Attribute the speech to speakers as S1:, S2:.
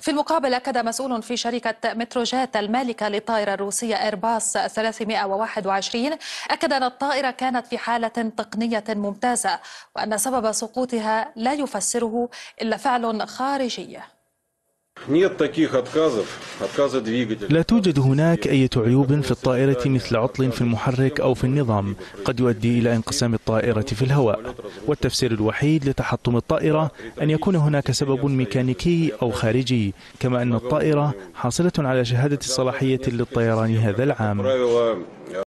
S1: في المقابل أكد مسؤول في شركة متروجيت المالكة للطائرة الروسية إيرباص 321 أكد أن الطائرة كانت في حالة تقنية ممتازة، وأن سبب سقوطها لا يفسره إلا فعل خارجي.
S2: لا توجد هناك أي عيوب في الطائرة مثل عطل في المحرك أو في النظام قد يؤدي إلى انقسام الطائرة في الهواء، والتفسير الوحيد لتحطم الطائرة أن يكون هناك سبب ميكانيكي أو خارجي، كما أن الطائرة حاصلة على شهادة الصلاحية للطيران هذا العام.